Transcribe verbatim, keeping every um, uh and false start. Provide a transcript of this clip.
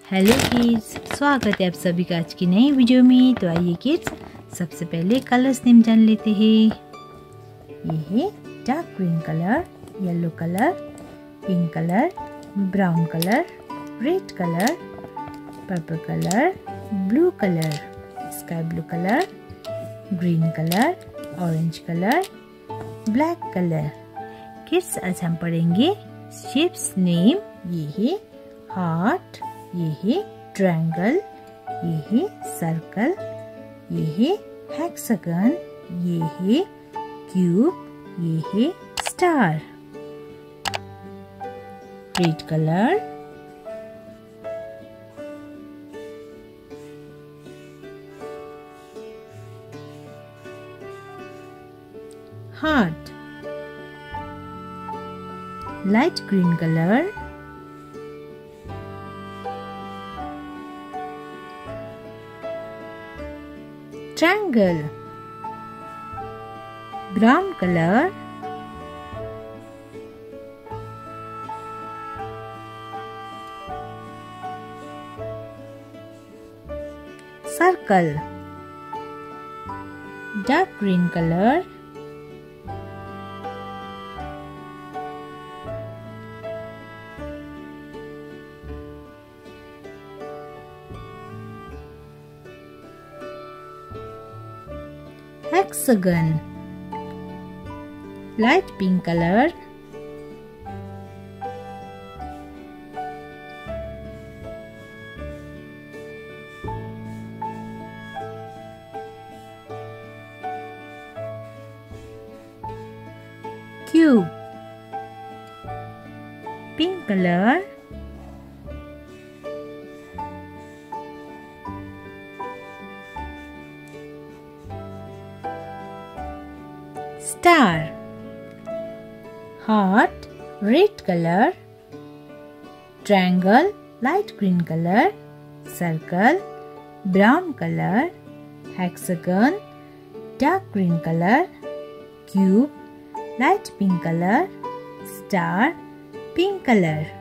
Hello kids, स्वागत है आप सभी का आज की नई वीडियो में। तो आइए किड्स, सबसे पहले कलर्स नेम जान लेते हैं। ये है dark green colour, yellow colour, pink colour, brown colour, red colour, purple colour, blue colour, sky blue colour, green colour, orange colour, black colour. Kids, आज हम पढ़ेंगे शेप्स नेम। ये है हार्ट, ये है ट्रायंगल, ये है सर्कल, ये है हेक्सागन, ये है क्यूब, ये है star. Red colour, heart. Light green colour, triangle. Brown color, circle. Dark green color, hexagon. Light pink color, cube. Pink color, star. Heart, red color, triangle, light green color, circle, brown color, hexagon, dark green color, cube, light pink color, star, pink color.